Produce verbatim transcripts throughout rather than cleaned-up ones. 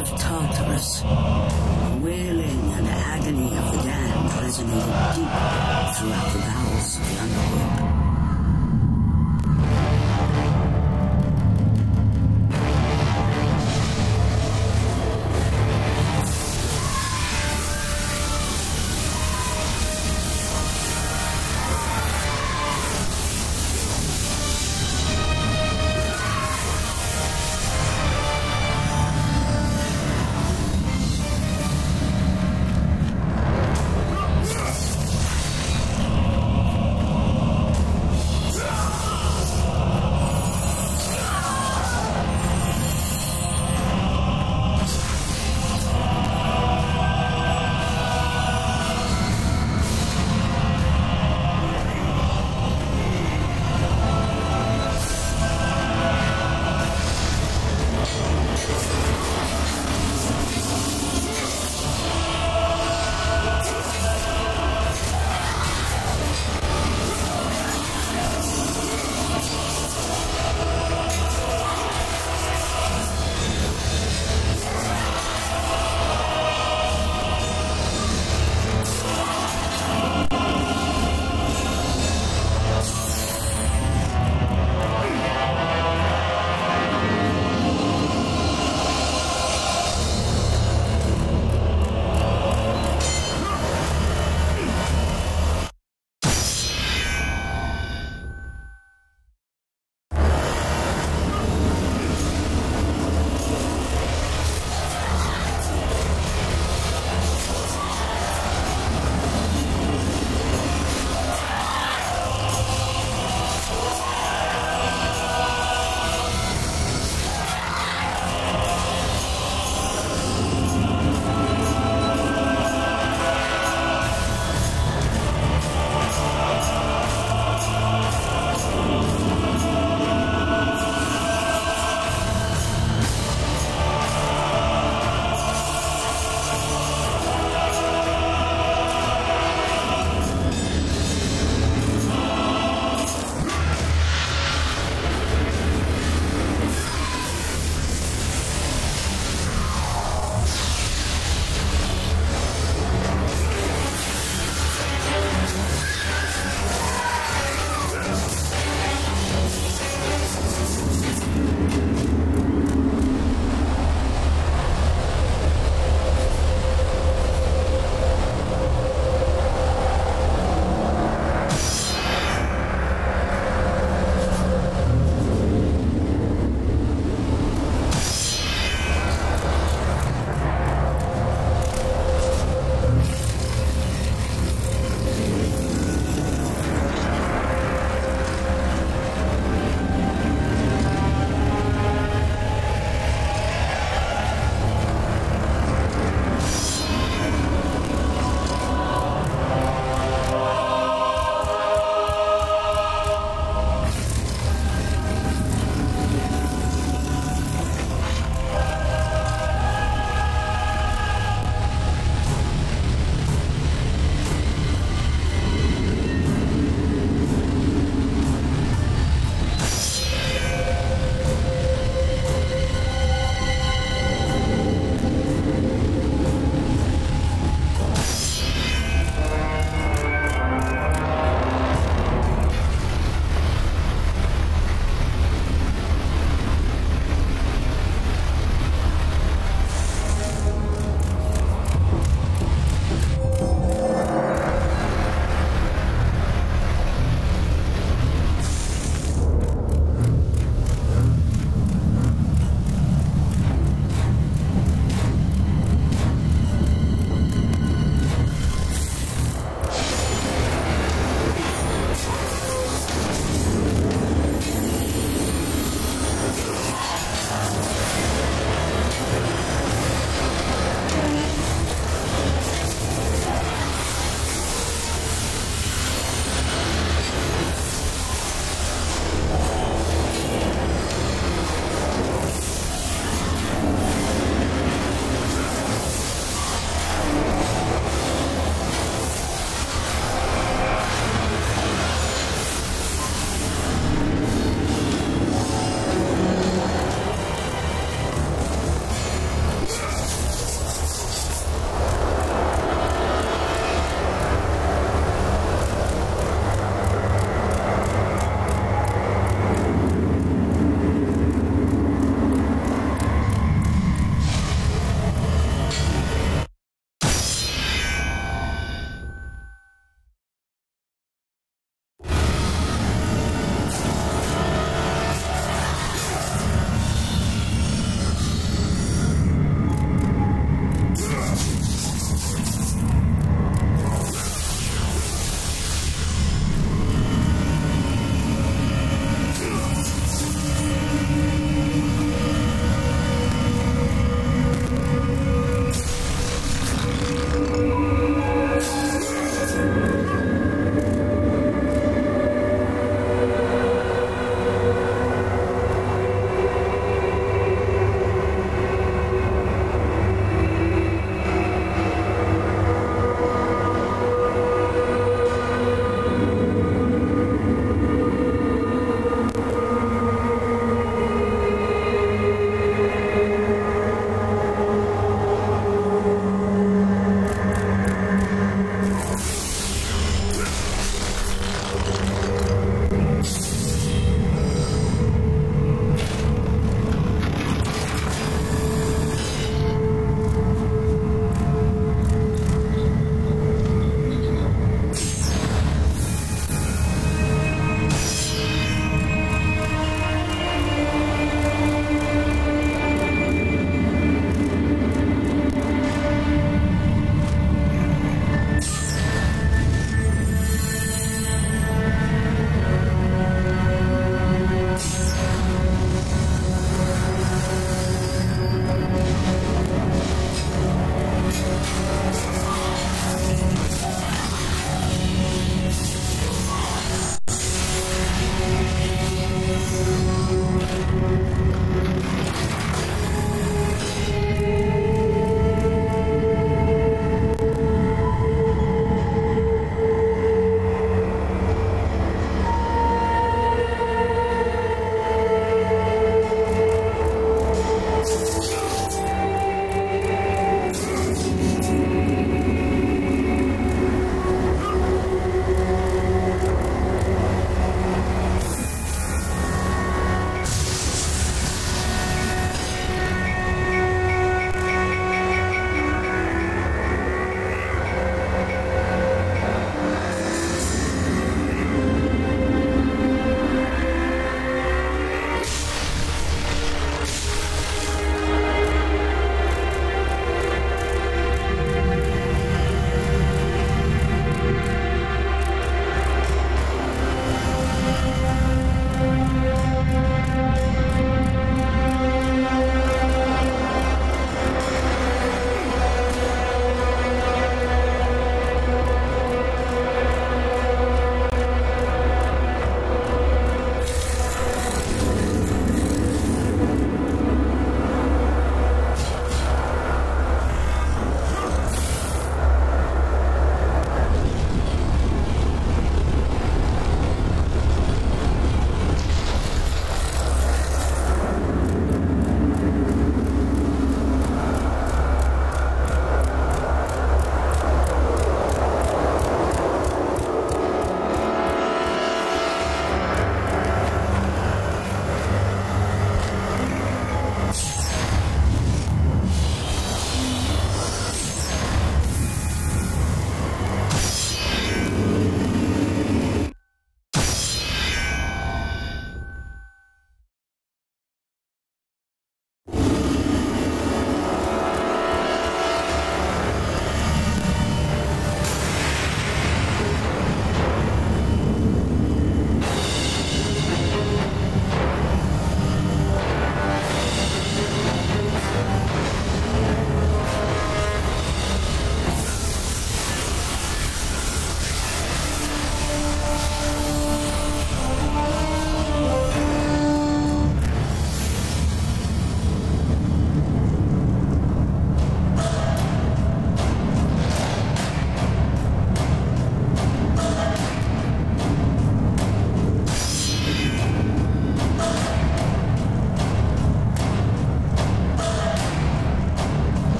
of Tartarus. The wailing and agony of the damned resonated deep throughout the bowels of the underworld.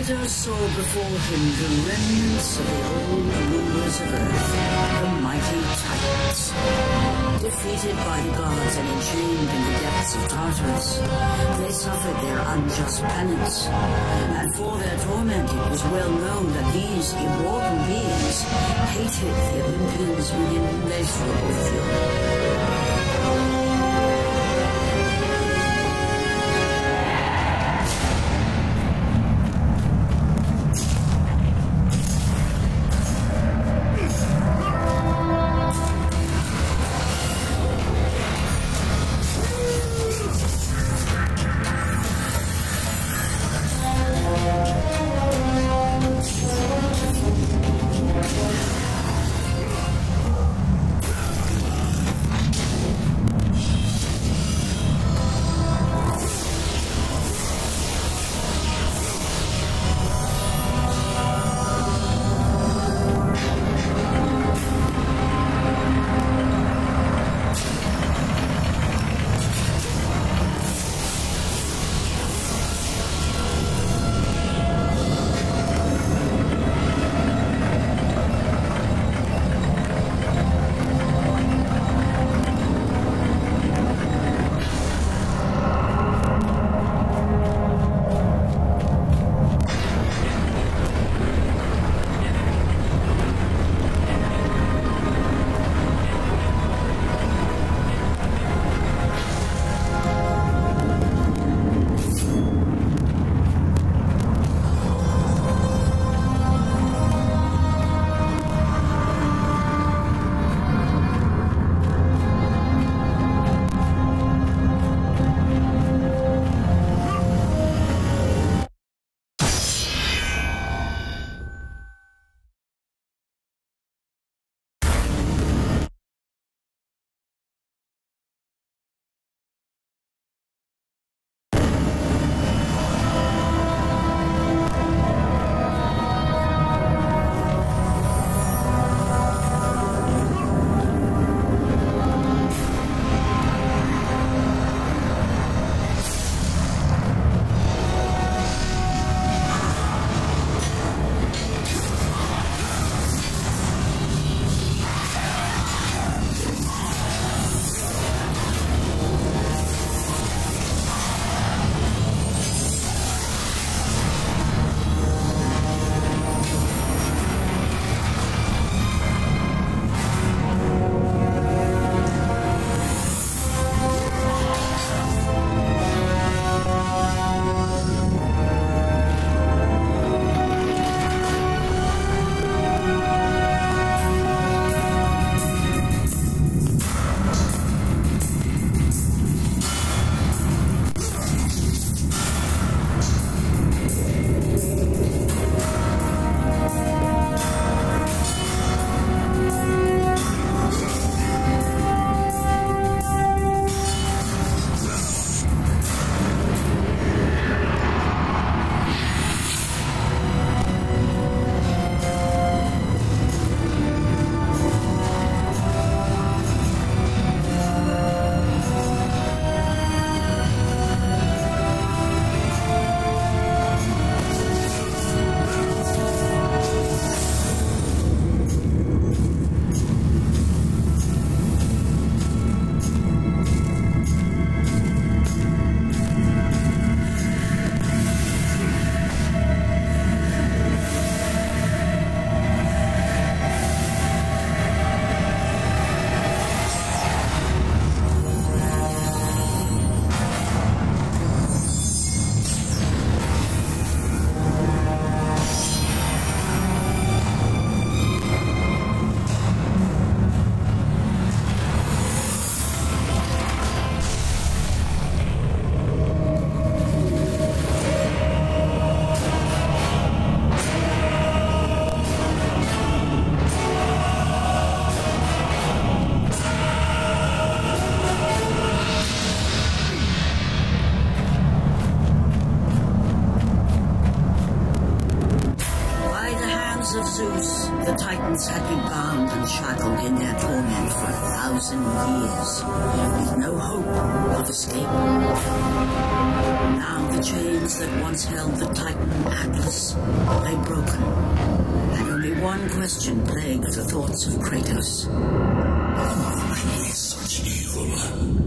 Praetor saw before him the remnants of the old rulers of Earth, the mighty Titans. Defeated by the gods and enchained in the depths of Tartarus, they suffered their unjust penance, and for their torment it was well known that these immortal beings hated the Olympians with immeasurable fury. The Titans had been bound and shackled in their torment for a thousand years, with no hope of escape. Now the chains that once held the Titan Atlas lay broken, and only one question plagued the thoughts of Kratos. Why is such evil?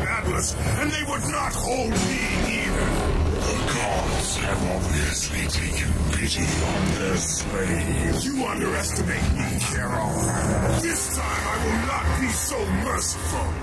Atlas, and they would not hold me either. The gods have obviously taken pity on their slaves. You underestimate me, Carol. This time I will not be so merciful.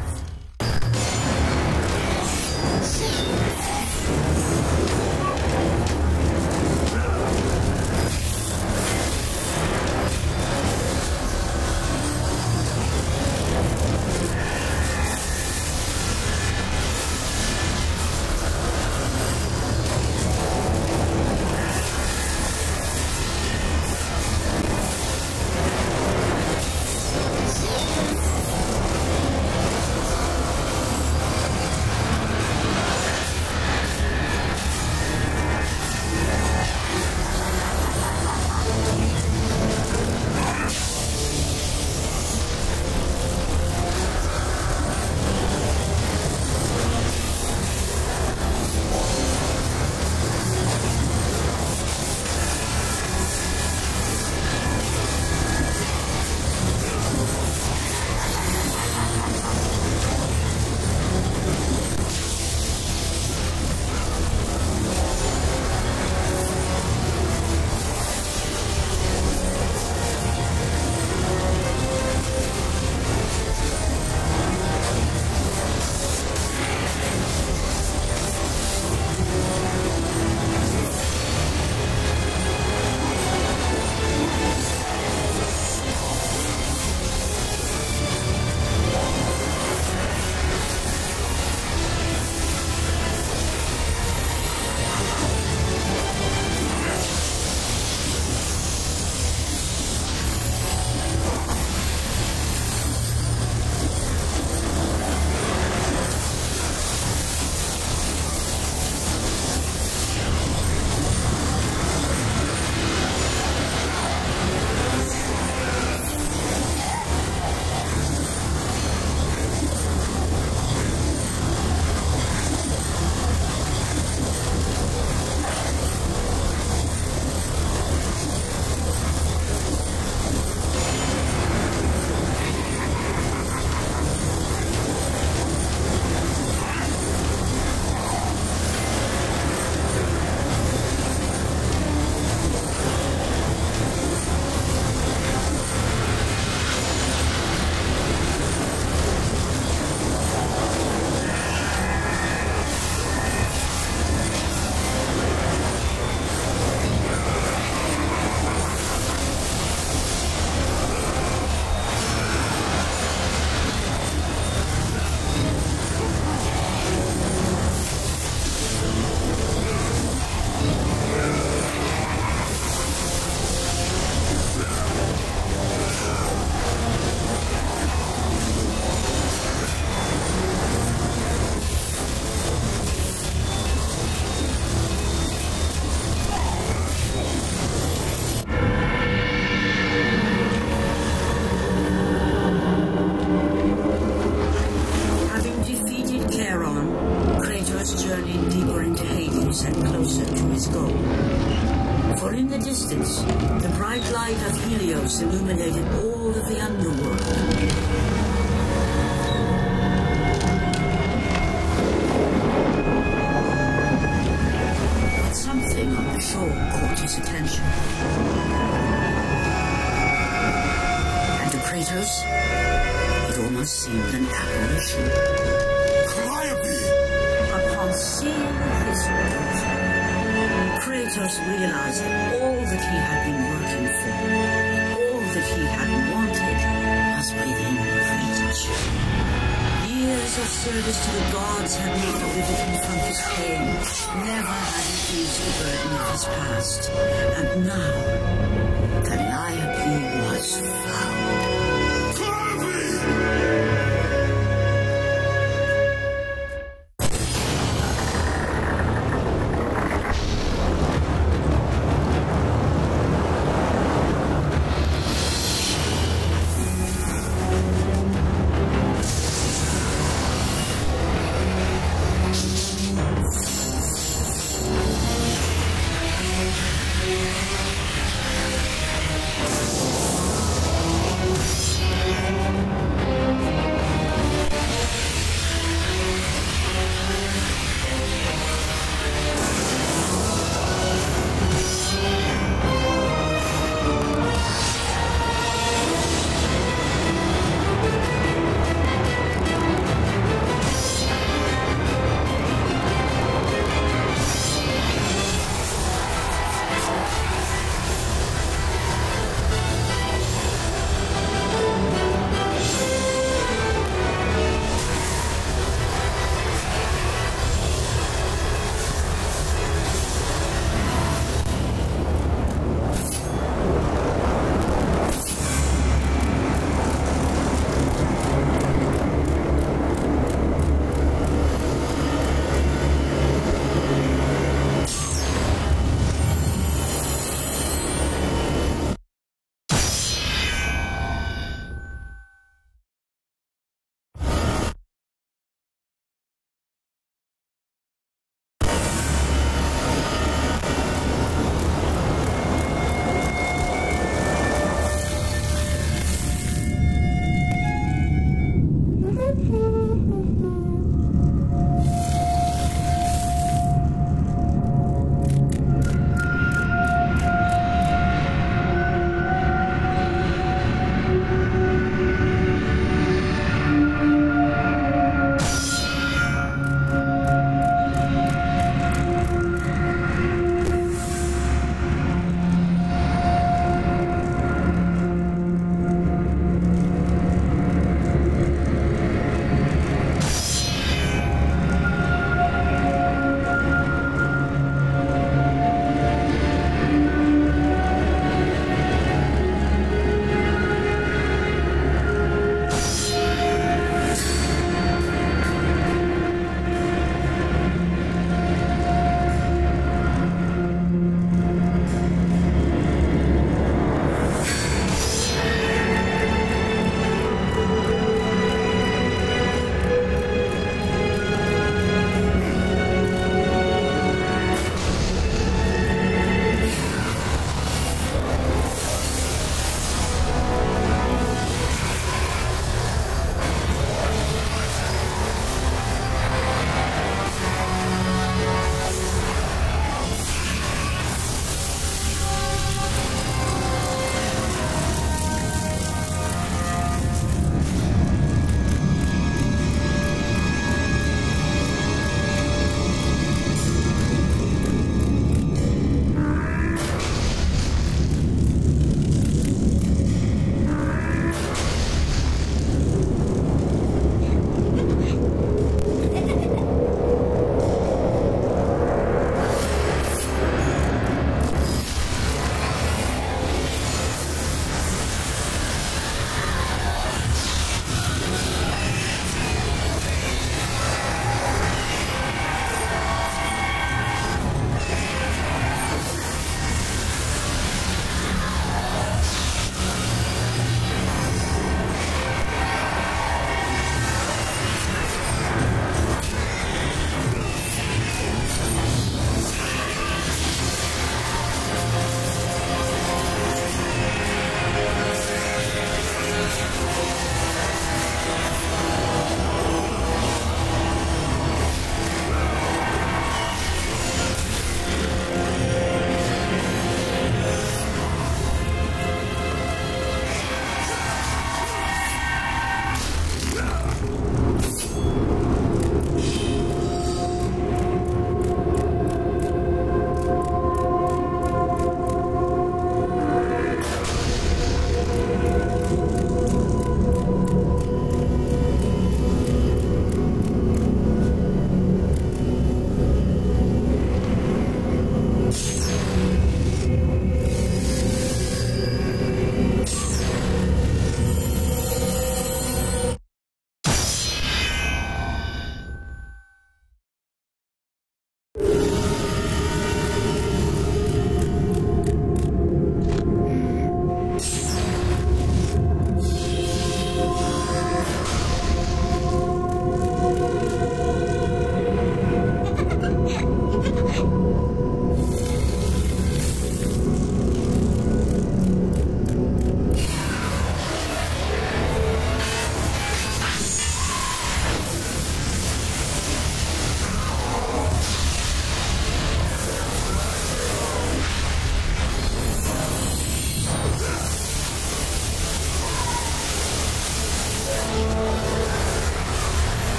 Illuminated all of the underworld. But something on the shore caught his attention. And to Kratos, it almost seemed an apparition. Calliope! Upon seeing his daughter, Kratos realized that all that he had been working for, that he had wanted, was within reach. Years of service to the gods had not delivered him from his pain. Never had he eased the burden of his past. And now, Calliope was found. Calliope!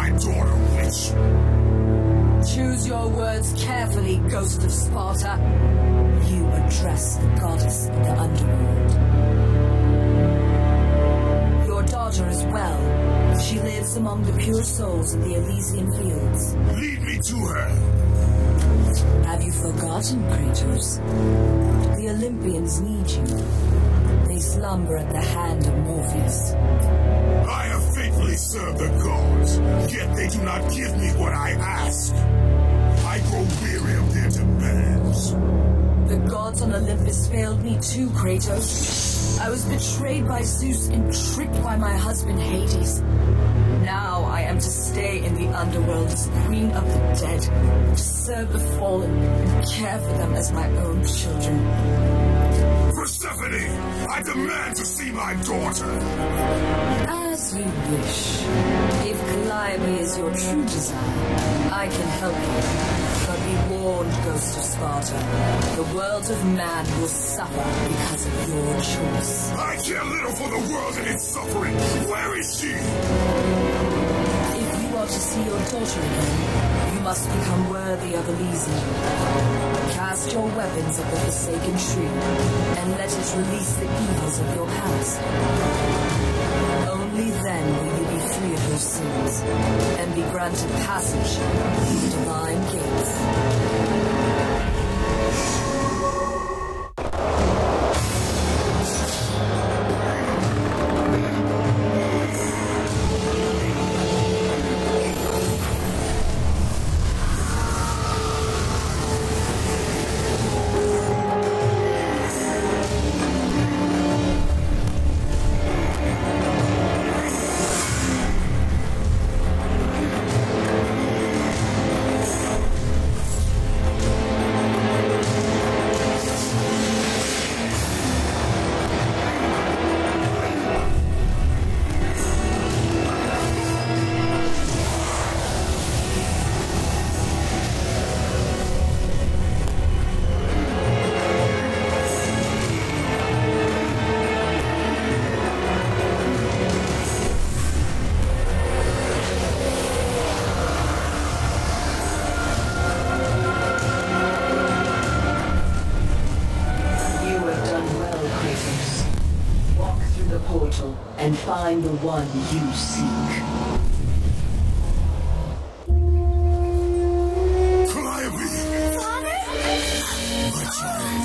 my daughter, witch! Choose your words carefully, Ghost of Sparta. You address the goddess of the underworld. Your daughter is well. She lives among the pure souls in the Elysian fields. Lead me to her! Have you forgotten, Kratos? The Olympians need you. They slumber at the hand of Morpheus. I have faithfully served the gods, yet they do not give me what I ask. I grow weary of their demands. The gods on Olympus failed me too, Kratos. I was betrayed by Zeus and tricked by my husband Hades. Now I am to stay in the underworld as Queen of the Dead, to serve the fallen and care for them as my own children. Persephone, I demand to see my daughter! As you wish. If Calliope is your true desire, I can help you. But be warned, Ghost of Sparta. The world of man will suffer because of your choice. I care little for the world and its suffering. Where is she? If you are to see your daughter again, you must become worthy of Elysium. Cast your weapons at the Forsaken Tree, and let it release the evils of your past. Only then will you be free of your sins, and be granted passage through the divine gates. And find the one you seek. Calliope! Father? My child.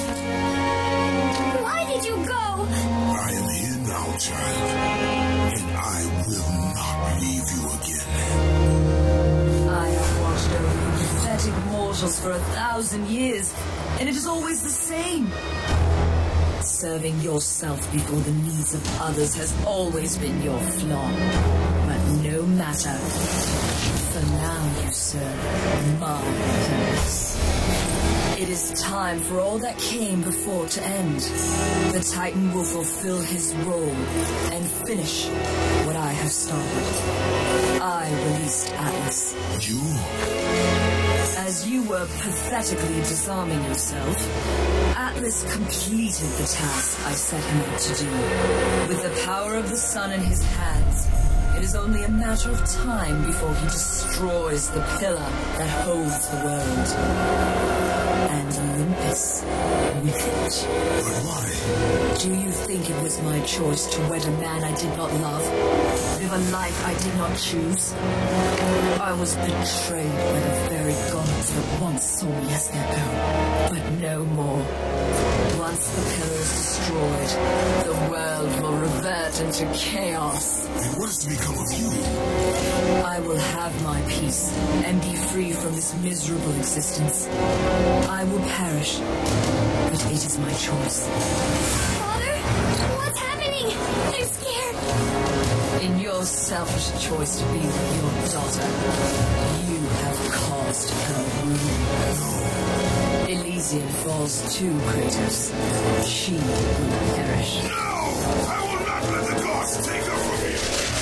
Why did you go? I am here now, child. And I will not leave you again. I have watched over you pathetic mortals for a thousand years, and it is always the same. Serving yourself before the needs of others has always been your flaw. But no matter. For now you serve my purpose. It is time for all that came before to end. The Titan will fulfill his role and finish what I have started. I released Atlas. You? As you were pathetically disarming yourself, Atlas completed the task I set him out to do. With the power of the sun in his hands, it is only a matter of time before he destroys the pillar that holds the world. And Olympus with it. But why? Do you think it was my choice to wed a man I did not love? Live a life I did not choose? I was betrayed by the very gods that once saw me as their own, but no more. Once the pillar is destroyed, the world will revert into chaos. And what is to become of you? I will have my peace and be free from this miserable existence. I will perish, but it is my choice. Father? What's happening? I'm scared. In your selfish choice to be with your daughter, you have caused her ruin. Elysium falls too, Kratos. She will perish. No! I will not let the gods take her from me!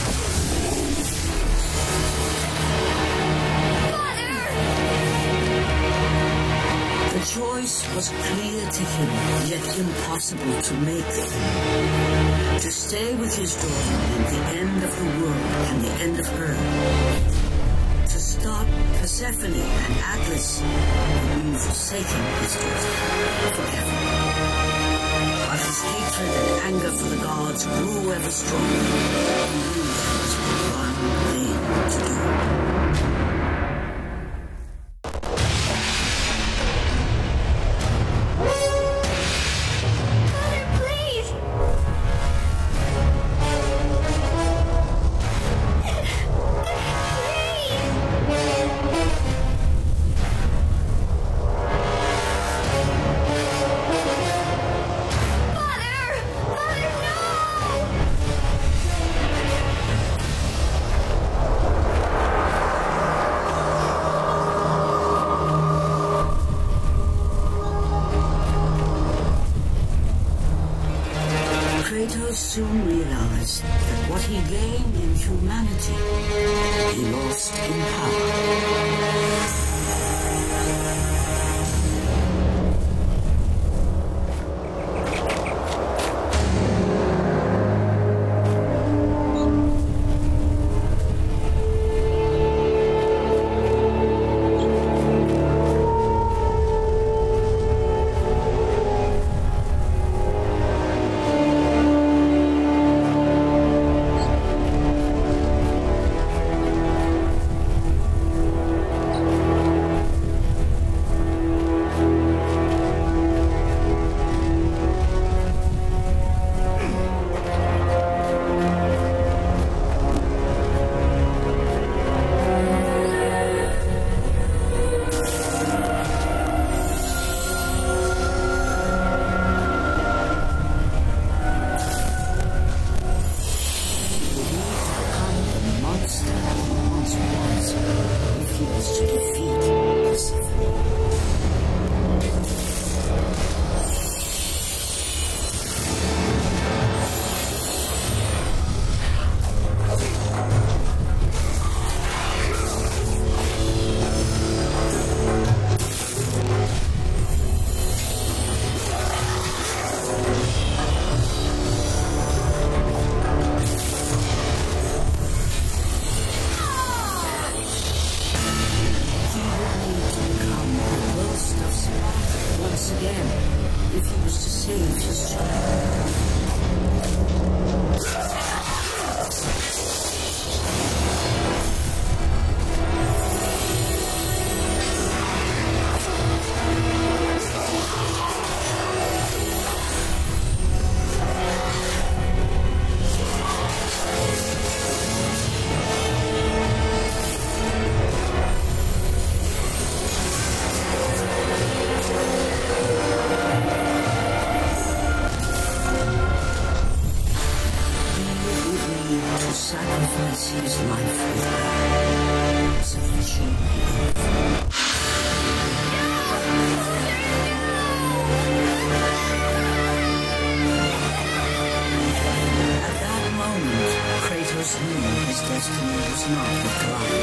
Father! The choice was clear to him, yet he impossible to make them. To stay with his daughter and the end of the world and the end of her. To stop Persephone and Atlas from forsaking his daughter forever. But his hatred and anger for the gods grew ever stronger. He knew there was one thing to do. Kratos soon realized that what he gained in humanity, he lost in power. Sacrifice his life with her, so that she may live. At that moment, Kratos knew his destiny was not with Goliath.